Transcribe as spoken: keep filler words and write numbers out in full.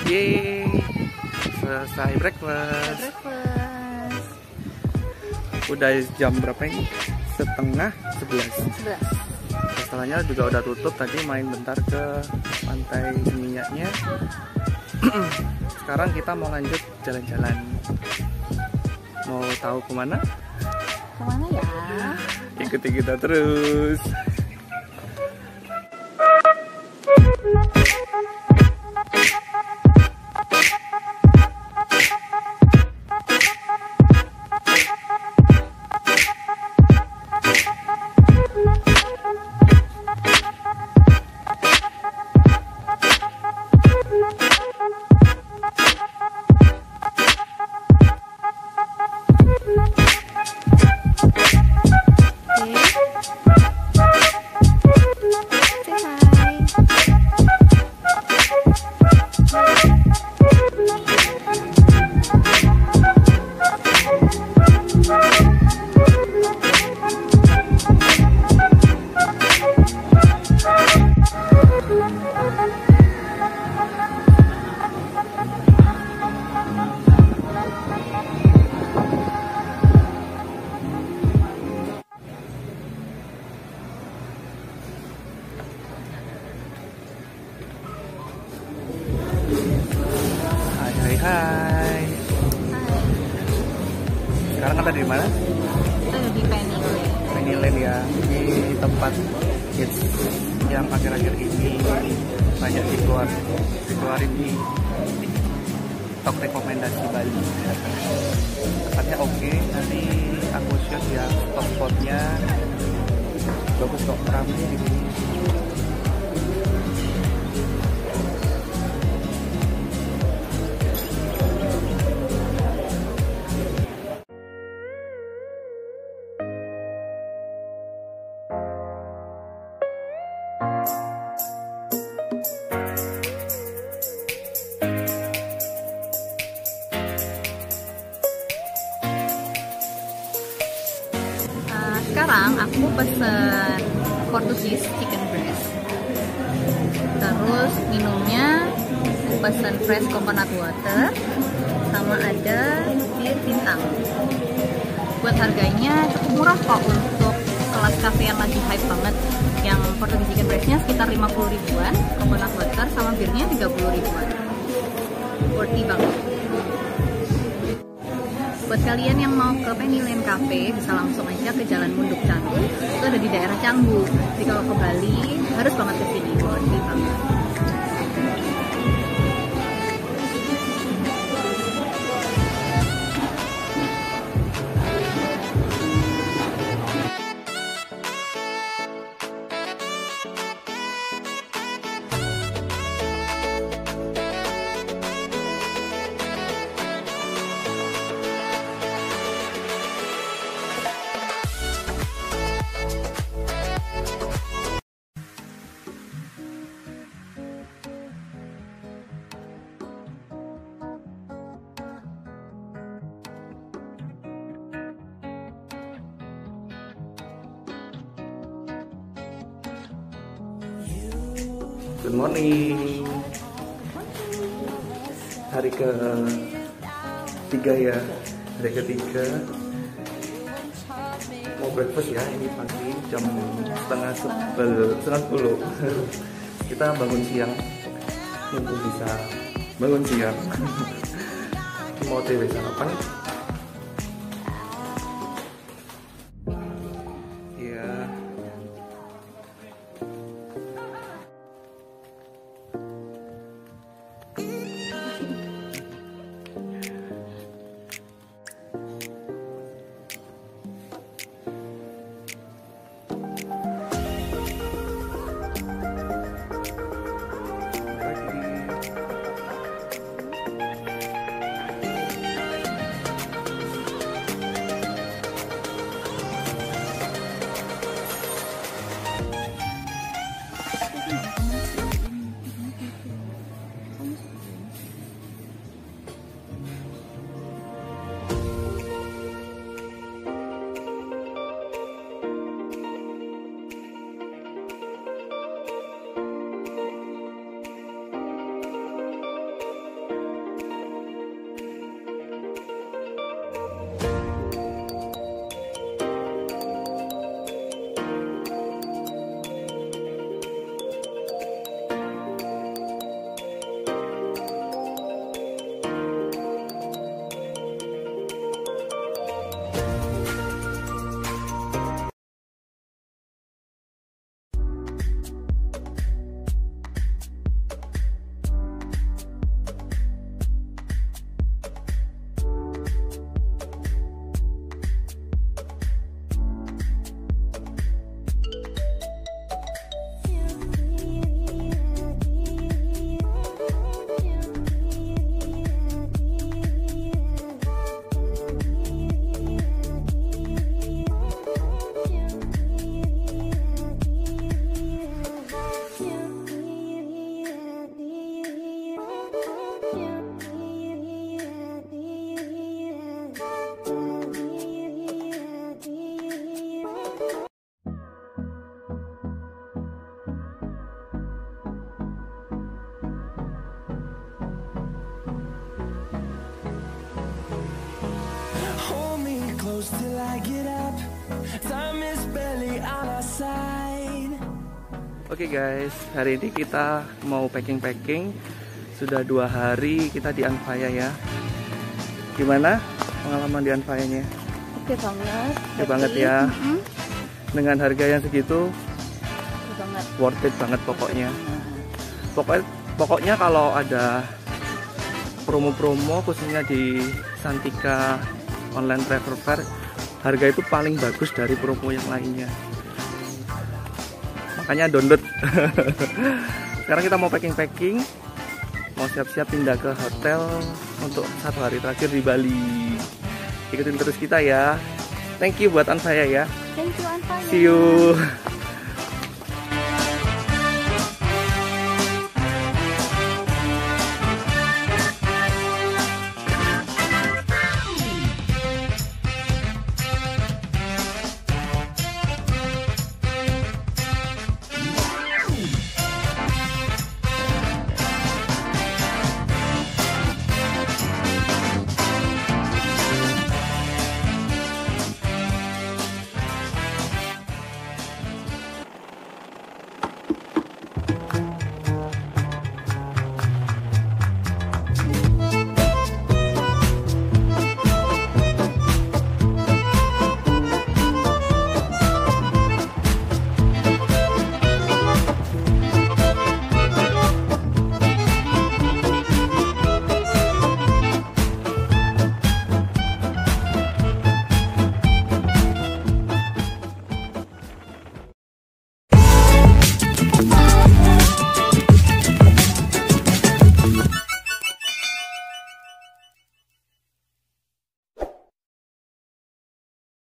Yeay, selesai breakfast. Breakfast. Udah jam berapa ini? Setengah sebelas. Sebelas. Restorannya juga udah tutup. Tadi main bentar ke pantai minyaknya. Sekarang kita mau lanjut jalan-jalan. Mau tahu kemana? Kemana ya? Ikuti kita terus. Hai. Sekarang kita di mana? Kita ada di Penny Lane. Penny Lane ya. Di tempat hits yang akhir-akhir ini banyak dikeluar, dikeluarin di TikTok rekomendasi Bali. Tempatnya oke. Nanti aku share ya top spotnya. Bagus kok, ramai di sini. Sekarang aku pesen Portugis chicken breast. Terus minumnya aku pesen fresh coconut water sama ada bir bintang. Buat harganya cukup murah kok untuk kelas cafe yang lagi hype banget. Yang Portugis chicken breastnya sekitar lima puluh ribuan, coconut water sama birnya tiga puluh ribuan. Worthy banget. Buat kalian yang mau ke Penny Lane Cafe, bisa langsung aja ke Jalan Munduk Canggu. Itu ada di daerah Canggu. Jadi kalau ke Bali, harus banget ke sini. Worthy banget. Good morning. Hari ke tiga ya, hari ketiga. Mau breakfast ya, ini pagi jam setengah sepuluh. Setengah sepuluh. Kita bangun siang, nunggu bisa bangun siang. Mau T V sarapan. Oke guys, hari ini kita mau packing-packing. Sudah dua hari kita di Anfaya ya. Gimana pengalaman di Anfaya-nya? Oke banget. Oke banget ya. Mm-hmm. Dengan harga yang segitu, Oke banget. Worth it banget pokoknya. Pokoknya, pokoknya kalau ada promo-promo khususnya di Santika Online Travel Fair, harga itu paling bagus dari promo yang lainnya. Makanya download. Sekarang kita mau packing-packing, mau siap-siap pindah ke hotel untuk satu hari terakhir di Bali. Ikutin terus kita ya. Thank you buat Anfaya ya. Thank you Anfaya. See you.